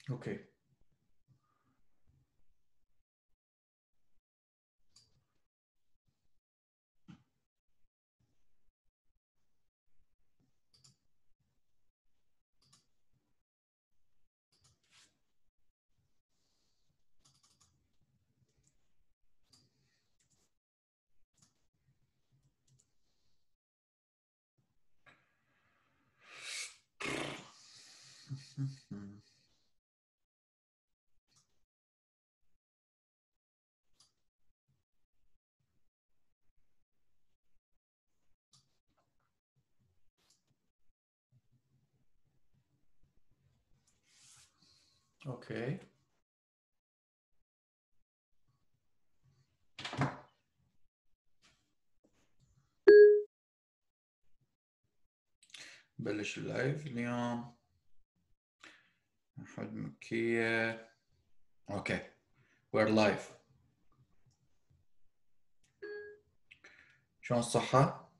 اوكي. اوكي. بلش اللايف اليوم. احمد مكية. اوكي. وير لايف. شلون الصحة؟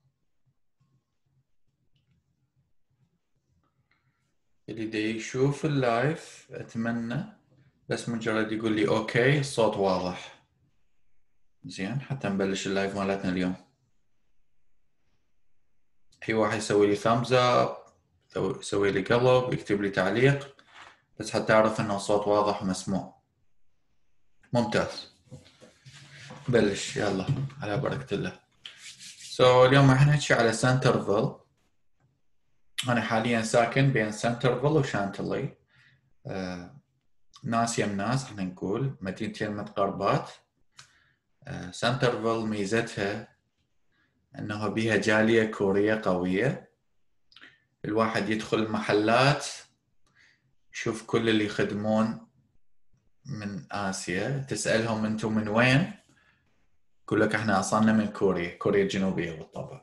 اللي دا يشوف اللايف اتمنى بس مجرد يقول لي اوكي الصوت واضح. زين حتى نبلش اللايف مالتنا اليوم. اي واحد يسوي لي thumbs up، يسوي لي قلب، يكتب لي تعليق بس حتى اعرف انه الصوت واضح ومسموع. ممتاز. بلش يلا على بركة الله. اليوم راح نحكي على سنترفيل. انا حاليا ساكن بين سنترفيل وشانتلي. ناس يم ناس احنا نقول مدينتين متقاربات. سنترفيل ميزتها انه بيها جالية كورية قوية. الواحد يدخل محلات يشوف كل اللي يخدمون من آسيا، تسألهم انتم من وين؟ يقول لك احنا اصلنا من كوريا الجنوبية بالطبع.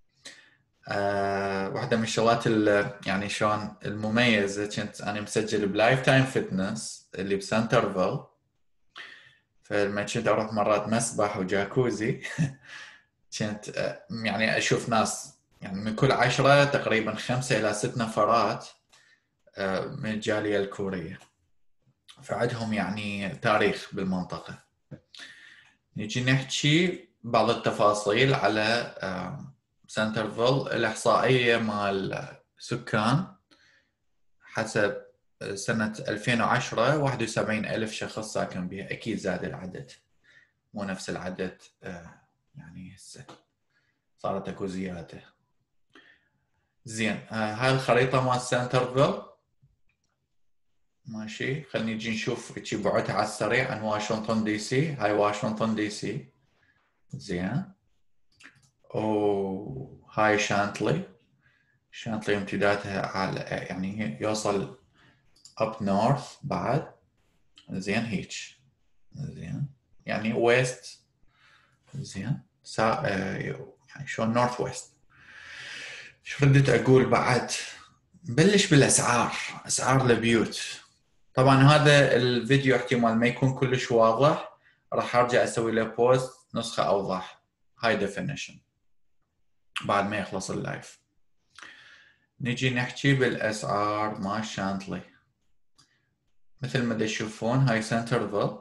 واحدة من الشغلات يعني شلون المميزة، كنت انا مسجل بلايف تايم فتنس اللي بسنترفيل، فلما كنت اروح مرات مسبح وجاكوزي كنت يعني اشوف ناس يعني من كل 10 تقريبا 5 إلى 6 نفرات من الجالية الكورية، فعندهم يعني تاريخ بالمنطقة. نجي نحكي بعض التفاصيل على سنترفيل. الإحصائية مال سكان حسب سنة 2010 71,000 شخص ساكن بها. أكيد زاد العدد، مو نفس العدد يعني هسه صارت اكو زيادة. زين هاي الخريطة مال سنترفيل ماشي. خلينا نجي نشوف شي بعدها على السريع عن واشنطن دي سي. هاي واشنطن دي سي. زين. وهاي شانتلي امتدادها على يعني يوصل up north بعد. زين هيك. زين يعني ويست. زين يعني شلون نورث ويست. شو ردت اقول بعد؟ نبلش بالاسعار. اسعار البيوت. طبعا هذا الفيديو احتمال ما يكون كلش واضح، راح ارجع اسوي له بوست نسخة اوضح هاي ديفينيشن بعد ما يخلص اللايف. نجي نحكي بالاسعار مال شانتلي. مثل ما تشوفون هاي سنترفيل.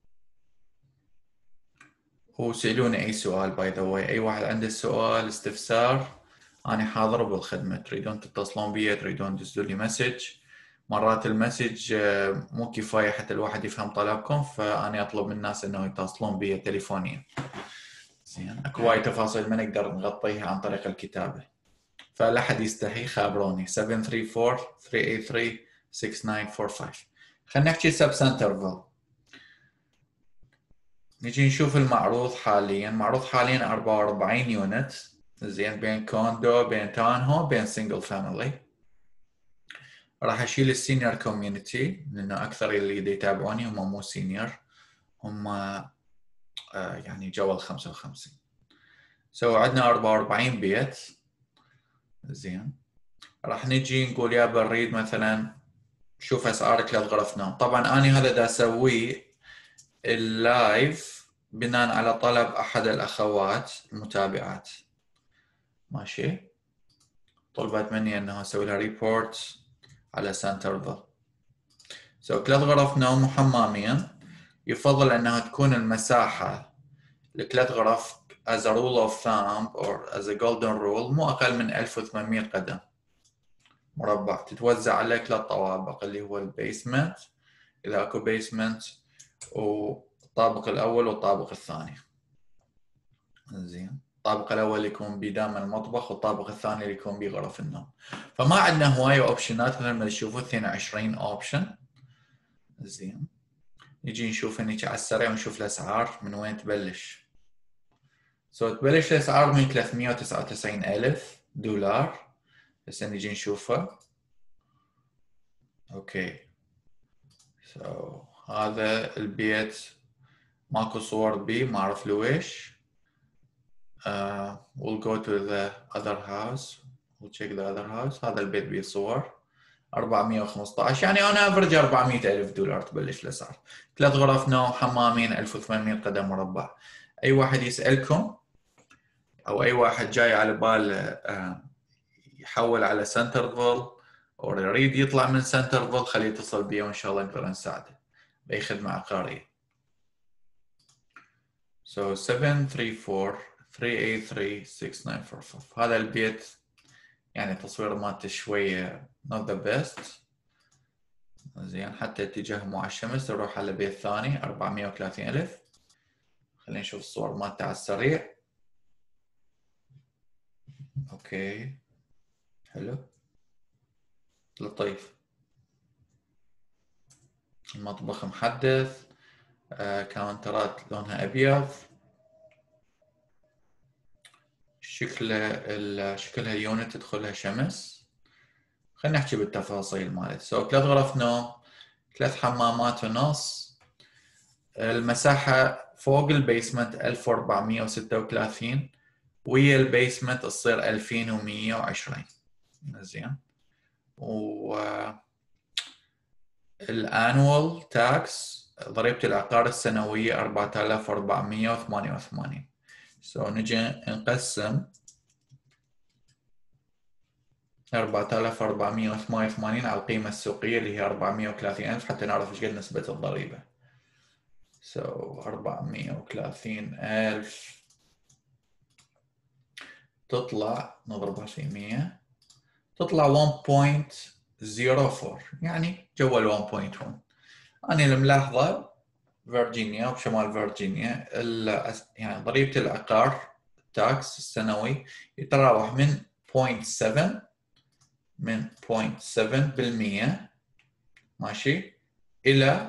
وسألوني اي سؤال باي ذا واي، اي واحد عنده سؤال استفسار انا حاضر بالخدمة. تريدون تتصلون بي، تريدون تدزوا لي مسج. مرات المسج مو كفاية حتى الواحد يفهم طلبكم، فأنا أطلب من الناس إنه يتصلون بي تليفونيا. زين اكو وايد تفاصيل ما نقدر نغطيها عن طريق الكتابة، فلا حد يستحي خابروني 734 383 6945. خلينا نحكي سب سنترفيل. نجي نشوف المعروض حاليا. معروض حاليا 44 يونت. زين بين كوندو، بين تاون هوم، بين سنجل فاميلي. راح اشيل السينيور كوميونتي لانه اكثر اللي يتابعوني هم مو سينيور، هم يعني جو ال 55. عندنا 44 بيت. زين راح نجي نقول يا بريد مثلا شوف اسعار 3 غرف نوم. طبعا انا هذا دا اسويه اللايف بناء على طلب احد الاخوات المتابعات. ماشي. طلبت مني انه اسوي لها ريبورت على سنترفيل. 3 غرف نوم وحمامين. يفضل انها تكون المساحة لثلاث غرف as a rule of thumb or as a golden rule مو اقل من 1800 قدم مربع، تتوزع على 3 طوابق اللي هو البيسمنت اذا اكو بيسمنت، والطابق الاول والطابق الثاني. زين، الطابق الاول يكون بدام المطبخ، والطابق الثاني اللي يكون بغرف النوم. فما عندنا هوايه اوبشنات مثل ما تشوفوا 22 اوبشن. زين، نجي نشوف هنيك على السريع ونشوف الاسعار من وين تبلش. تبلش الاسعار من 399,000 دولار. هسه نجي نشوفها. اوكي، هذا البيت ماكو صور بيه، ما اعرف لويش. we'll go to the other house. we'll check the other house. هذا البيت بيه صور. 415، يعني on average 400,000 دولار تبلش الاسعار. 3 غرف نوم، حمامين، 1800 قدم مربع. اي واحد يسألكم او اي واحد جاي على بال يحول على سنترفيل او يريد يطلع من سنترفيل، خليه يتصل بي وان شاء الله نقدر نساعده باي خدمه عقاريه. 734-383-6945. هذا البيت يعني تصوير مالته شويه not the best. زين، حتى اتجاه مع الشمس. نروح على بيت ثاني 430,000. خلينا نشوف الصور مالته على السريع. اوكي، حلو لطيف. المطبخ محدث، كاونترات لونها ابيض. شكلها اليونت تدخلها شمس. خلينا نحكي بالتفاصيل مالت. 3 غرف نوم، 3 حمامات ونص. المساحة فوق البيسمنت 1436، ويا البيسمنت تصير 2120. زين، و الانوال تاكس ضريبة العقار السنوية 4488. نجي نقسم 4488 على القيمة السوقية اللي هي 430,000 حتى نعرف ايش قد نسبة الضريبة. 430,000 تطلع، نضربها في 100 تطلع 1.04، يعني جوا ال 1.1. أنا الملاحظة فيرجينيا وبشمال فيرجينيا يعني ضريبة العقار التاكس السنوي يتراوح من 0.7% ماشي إلى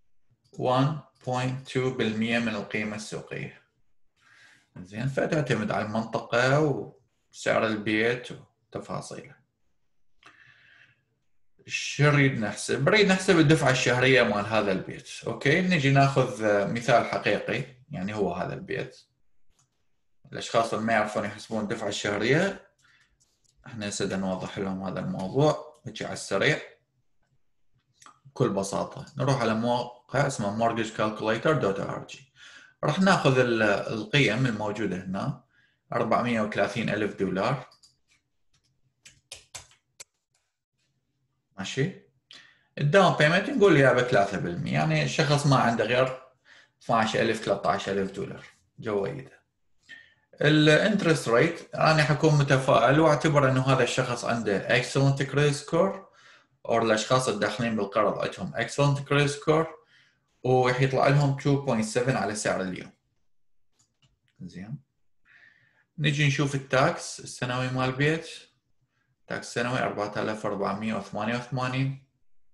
1.2% من القيمة السوقية. زين، فتعتمد على المنطقة وسعر البيت وتفاصيله. شو نريد نحسب؟ نريد نحسب الدفعة الشهرية مال هذا البيت. اوكي، نجي ناخذ مثال حقيقي، يعني هو هذا البيت. الاشخاص اللي ما يعرفون يحسبون الدفعة الشهرية، احنا هسه نوضح لهم هذا الموضوع. نجي على السريع بكل بساطة نروح على موقع اسمه mortgagecalculator.org. راح ناخذ القيم الموجودة هنا. 430,000 دولار ماشي. الداون بيمنت نقول يابا 3%، يعني الشخص ما عنده غير 12,000 13,000 دولار جوا ايده. الانترست ريت انا حكون متفائل واعتبر انه هذا الشخص عنده excellent credit score، او الاشخاص الداخلين بالقرض عندهم excellent credit score، وراح يطلع لهم 2.7 على سعر اليوم. زين، نجي نشوف التاكس السنوي مال البيت. تاكس سنوي 4488.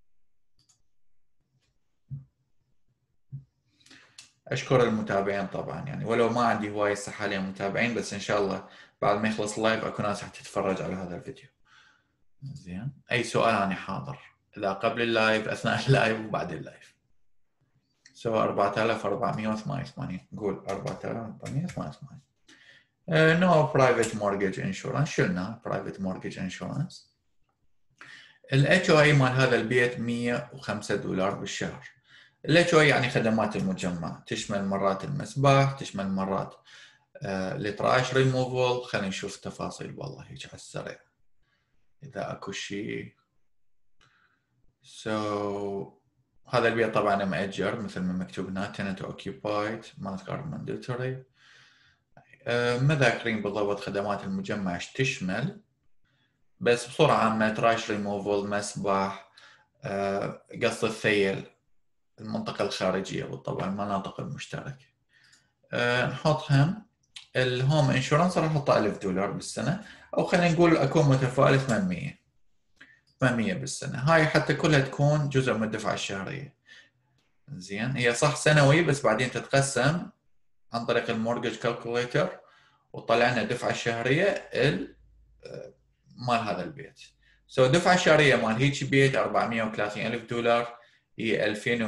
اشكر المتابعين طبعا، يعني ولو ما عندي هوايه حاليا متابعين، بس ان شاء الله بعد ما يخلص اللايف اكو ناس راح تتفرج على هذا الفيديو. زين، اي سؤال انا حاضر، اذا قبل اللايف، اثناء اللايف، وبعد اللايف. 4488 نقول 4488. نو برايفت مورجج انشورنس، شلنا برايفت مورجج انشورنس. الاتش او اي مال هذا البيت 105 دولار بالشهر. الاتش او اي يعني خدمات المجمع، تشمل مرات المسبح، تشمل مرات التراش ريموفل. خلينا نشوف تفاصيل والله هيك على السريع اذا اكو شيء. هذا البيت طبعا مأجر مثل ما مكتوب هنا tenant occupied not mandatory. ما ذاكرين بالضبط خدمات المجمع ايش تشمل، بس بصورة عامة تراش ريموفل، مسبح، قص الثيل، المنطقة الخارجية بالطبع المناطق المشتركة. نحطهم الهوم انشورنس راح احطه $1000 بالسنة، او خلينا نقول اكون متفائل 800 بالسنة. هاي حتى كلها تكون جزء من الدفعة الشهرية. زين، هي صح سنوي بس بعدين تتقسم عن طريق المورجج كالكوليتر وطلع لنا الدفعة الشهرية مال هذا البيت. الدفعة الشهرية مال هيك بيت $430,000 هي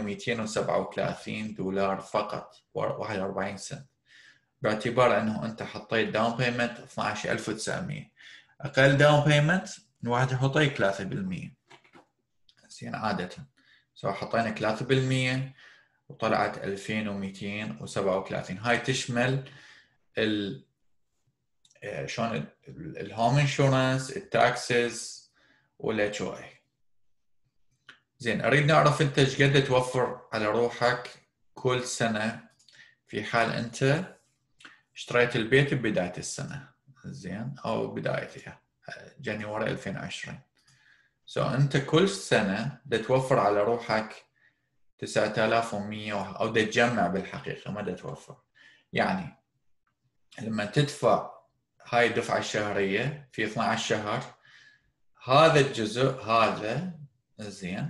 $2237 فقط 41 سنت، باعتبار انه انت حطيت داون بيمنت 12900. اقل داون بيمنت الواحد يحطه 3%. زين عادة حطينا 3% وطلعت 2237. هاي تشمل شلون الهوم انشورنس، التاكسز والاتش او اي. زين، اريد نعرف انت ايش قد توفر على روحك كل سنه في حال انت اشتريت البيت ببدايه السنه، زين، او بدايتها جانيوري 2020. انت كل سنه توفر على روحك 9100 او تجمع بالحقيقه ما توفر. يعني لما تدفع هاي الدفعة الشهرية في 12 شهر، هذا الجزء هذا زين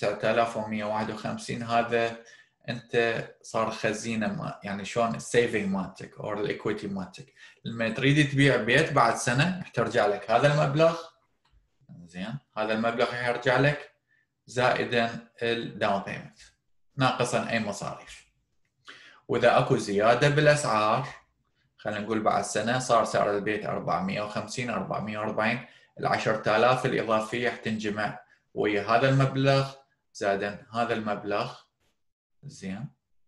9151، هذا انت صار خزينة يعني شلون السيفنج مالتك او الايكويتي مالتك. لما تريد تبيع بيت بعد سنة يرجع لك هذا المبلغ، زين، هذا المبلغ يرجع لك زائدا الداون بيمنت ناقصا اي مصاريف. واذا اكو زيادة بالاسعار، خلينا نقول بعد سنة صار سعر البيت 450 440، ال10,000 الإضافية حتنجمع ويا هذا المبلغ زائدا هذا المبلغ، زين،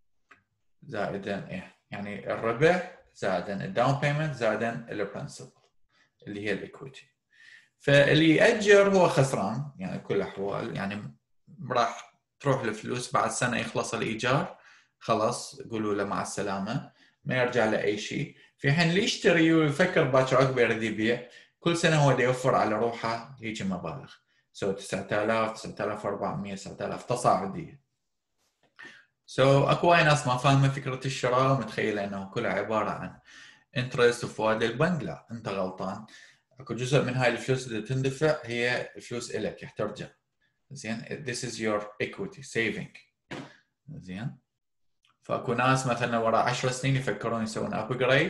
زائدا يعني الربح زائدا الداون بيمنت زائدا البرنسبل اللي هي الايكويتي. فاللي يأجر هو خسران يعني بكل الأحوال، يعني راح تروح الفلوس بعد سنة يخلص الإيجار خلاص قولوا له مع السلامة، ما يرجع له أي شيء. في حين اللي يشتري ويفكر باكر عقب يريد يبيع، كل سنة هو يوفر على روحه هيك مبالغ، 9000 9400 9000 تصاعدية. اكو وايد ناس ما فاهمة فكرة الشراء ومتخيلة انه كلها عبارة عن انترست وفوائد البنك. لا، انت غلطان. اكو جزء من هاي الفلوس اللي تندفع هي فلوس إلك رح ترجع. زين، this is your equity saving. زين، فاكو ناس مثلا ورا 10 سنين يفكرون يسوون ابجريد،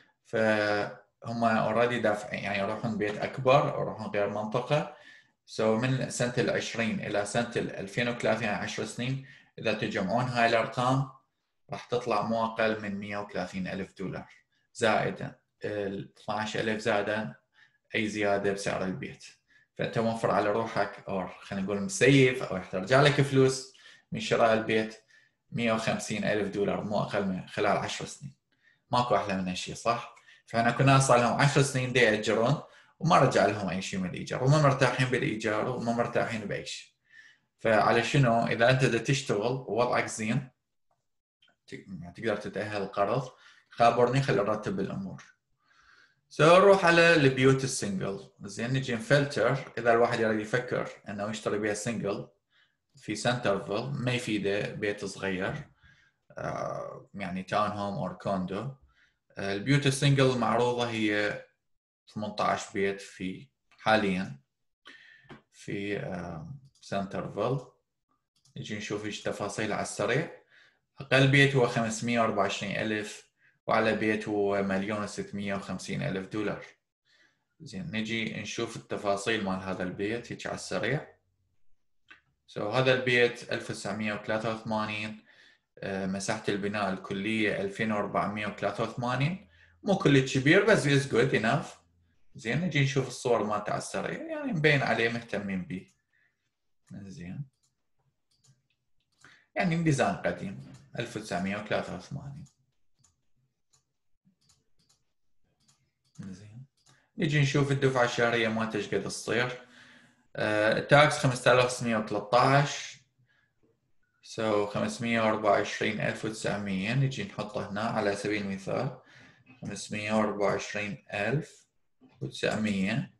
فهم اوريدي دافعين يعني يروحون بيت اكبر او يروحون غير منطقه. من سنه ال20 الى سنه 2030 يعني 10 سنين، اذا تجمعون هاي الارقام راح تطلع مو اقل من $130,000 زائدا ال 12,000 زائدا اي زياده بسعر البيت. فانت موفر على روحك، او خلينا نقول مسيف، او ترجع لك فلوس من شراء البيت $150,000 مو اقل من خلال 10 سنين. ماكو احلى من هالشيء، صح؟ فانا كل ناس صار لهم 10 سنين ياجرون وما رجع لهم اي شيء من الايجار، وما مرتاحين بالايجار وما مرتاحين باي شيء. فعلى شنو؟ اذا انت تشتغل ووضعك زين تقدر تتاهل القرض، خابرني خلي نرتب الامور. نروح على البيوت السنجل. زين، نجي نفلتر. اذا الواحد يريد يفكر انه يشتري بيت سنجل في سنترفيل، ما يفيده بيت صغير يعني تاون هوم او كوندو. البيوت السنجل المعروضه هي 18 بيت في حاليا في سنترفيل. نجي نشوف ايش تفاصيل على السريع. اقل بيت هو 524,000 وعلى بيت هو $1,650,000. زين، نجي نشوف التفاصيل مال هذا البيت هيك على السريع. هذا البيت 1983، مساحة البناء الكلية 2483، مو كل كبير بس is good enough. زين، نجي نشوف الصور مالته على السريع، يعني مبين عليه مهتمين به. زين، يعني ديزاين قديم 1983. زين، نجي نشوف الدفعة الشهرية مالته ايش قد تصير. تاكس 5613، So 524,900 نجي نحطه هنا على سبيل المثال. 524,900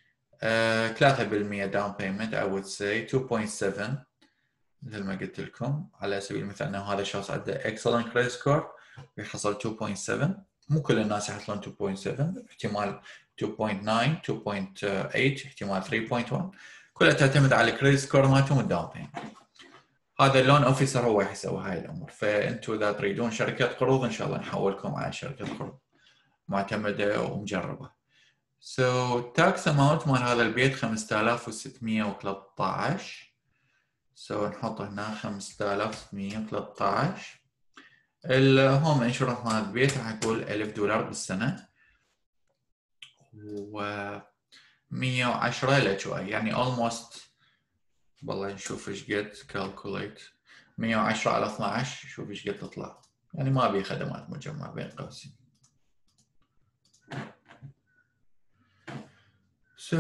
3% down payment I would say 2.7 مثل ما قلت لكم على سبيل المثال انه هذا الشخص عنده excellent credit score ويحصل 2.7. مو كل الناس يحصلون 2.7 احتمال 2.9 2.8 احتمال 3.1 كلها تعتمد على الكريدت سكور مالتهم والداون بيمنت. هذا اللون اوفيسر هو يسوي هاي الامور. فانتم اذا تريدون شركه قروض ان شاء الله نحولكم على شركه قروض معتمده ومجربه. So tax amount مال هذا البيت 5613. So نحط هنا 5613. الهوم انشورنس مال البيت راح يقول $1000 بالسنه و 110 LHY يعني almost والله نشوف ايش قد calculate 110 على 12 شوف ايش قد تطلع يعني ما بي خدمات مجمع بين قوسين. So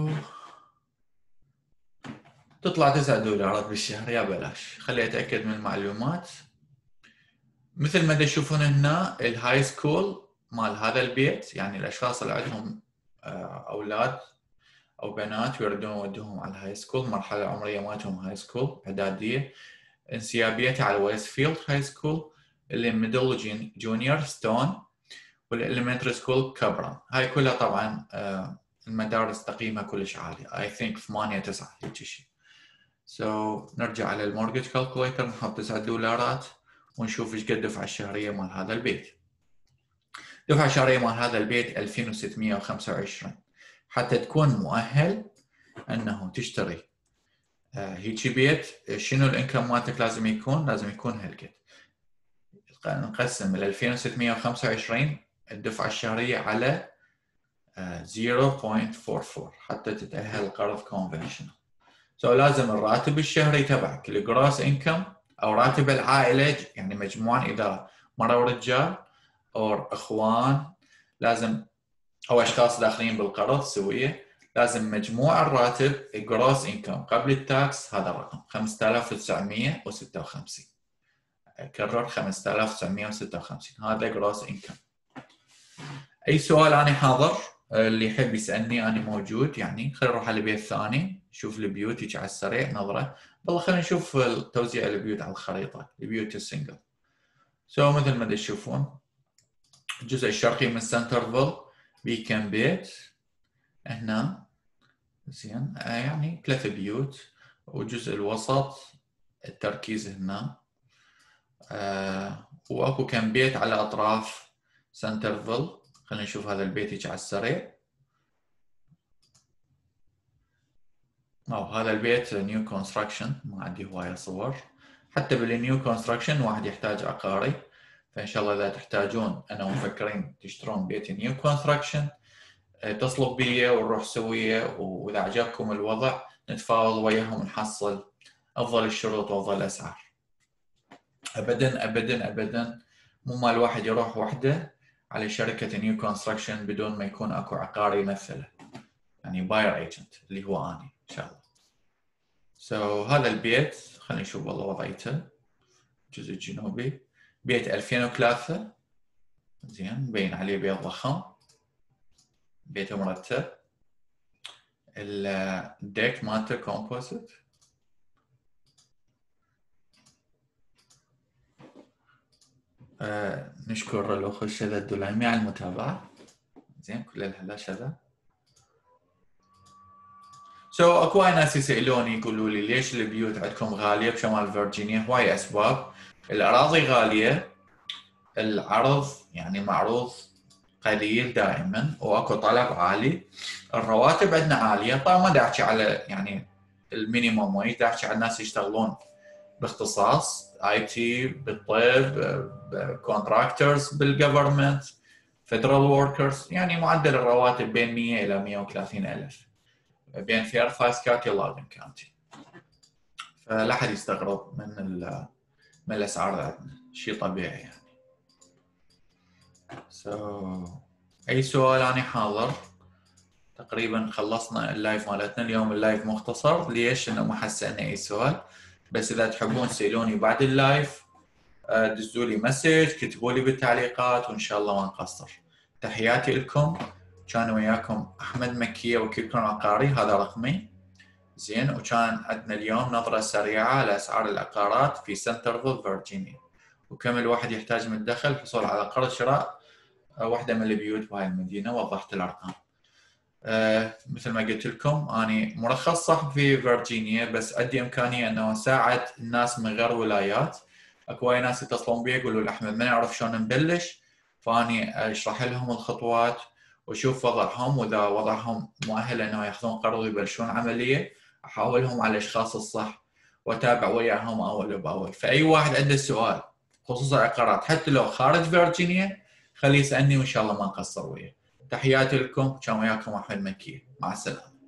تطلع $9 بالشهر يا بلاش. خلي اتاكد من المعلومات. مثل ما تشوفون هنا الهاي سكول مال هذا البيت يعني الاشخاص اللي عندهم اولاد او بنات ويردون يودوهم على الهاي سكول مرحله عمريه مالتهم هاي سكول اعداديه انسيابيتها على ويستفيلد هاي سكول اللي ميدل جونيور ستون والاليمنتري سكول كبران. هاي كلها طبعا المدارس تقييمها كلش عالي I think 8 9 هيك شيء. So نرجع على المورجج كالكوليتر نحط $9 ونشوف ايش قد الدفعه الشهريه مال هذا البيت. الدفعه الشهريه مال هذا البيت 2625 حتى تكون مؤهل انه تشتري هيجي بيت. شنو الانكم مالتك لازم يكون؟ لازم يكون هالقد. نقسم ال 2625 الدفعه الشهريه على 0.44 حتى تتاهل القرض كونفنشنال. لازم الراتب الشهري تبعك الجروس انكم او راتب العائله يعني مجموعا اذا مره ورجال او اخوان لازم او اشخاص داخلين بالقرض سويه لازم مجموع الراتب الجروس انكم قبل التاكس هذا الرقم 5956. اكرر 5956 هذا جروس انكم. اي سؤال انا حاضر اللي يحب يسالني انا موجود يعني. خلينا نروح على البيت الثاني نشوف البيوت هيك على السريع نظره. والله خلينا نشوف توزيع البيوت على الخريطه البيوت السنجل. مثل ما تشوفون الجزء الشرقي من سنترفيل بيه كم بيت هنا زين يعني 3 بيوت والجزء الوسط التركيز هنا واكو كم بيت على اطراف سنترفيل. خلينا نشوف هذا البيت هيك على السريع. هذا البيت نيو كونستراكشن ما عندي هوايه صور. حتى بالنيو كونستراكشن واحد يحتاج عقاري فان شاء الله اذا تحتاجون انا مفكرين تشترون بيت نيو كونستراكشن اتصلوا بي ونروح سويه واذا عجبكم الوضع نتفاوض وياهم ونحصل افضل الشروط وافضل الاسعار. ابدا ابدا ابدا مو مال واحد يروح وحده على شركه نيو كونستراكشن بدون ما يكون اكو عقاري يمثله يعني باير ايجنت اللي هو اني ان شاء الله. هذا البيت خلينا نشوف والله وضعيته الجزء الجنوبي بيت 2003 زين مبين عليه بيت ضخم بيته مرتب. الديك مالته كومبوزيت نشكر الاخ الشذا الدليمي على المتابعه. زين كل الهلا شذا. اكو ناس يسالوني يقولوا لي ليش البيوت عندكم غاليه بشمال فيرجينيا؟ هواي اسباب. الاراضي غاليه العرض يعني معروض قليل دائما واكو طلب عالي. الرواتب عندنا عاليه. طبعا ما دا احكي على يعني المينيموم ويج دا احكي على الناس يشتغلون باختصاص اي تي بالطب كونتراكتورز بالجفرمنت فيدرال وركرز يعني معدل الرواتب بين 100 الى 130 الف بين فيرفاكس كاونتي لاغن كاونتي. فلا حد يستغرب من الاسعار عندنا شيء طبيعي يعني. اي سؤال انا حاضر. تقريبا خلصنا اللايف مالتنا اليوم. اللايف مختصر ليش؟ انه ما حسنا اي سؤال بس اذا تحبون تسالوني بعد اللايف دزوا لي مسج، كتبوا لي بالتعليقات، وان شاء الله ما نقصر. تحياتي لكم، كان وياكم احمد مكيه وكيل كون عقاري، هذا رقمي زين. وكان عندنا اليوم نظره سريعه على اسعار العقارات في سنترفيل فيرجينيا، وكم الواحد يحتاج من الدخل الحصول على قرض شراء واحده من البيوت بهاي المدينه. وضحت الارقام. مثل ما قلت لكم اني مرخص صح في فيرجينيا، بس عندي امكانيه انه اساعد الناس من غير ولايات. اكو وايد ناس يتصلون بي يقولوا لي احمد ما نعرف شلون نبلش، فاني اشرح لهم الخطوات واشوف وضعهم، واذا وضعهم مؤهل انه ياخذون قرض ويبلشون عمليه احولهم على الاشخاص الصح واتابع وياهم اول باول. فاي واحد عنده سؤال خصوص العقارات حتى لو خارج فيرجينيا خليه يسالني وان شاء الله ما نقصر وياه. تحياتي لكم، كان وياكم احمد مكي، مع السلامه.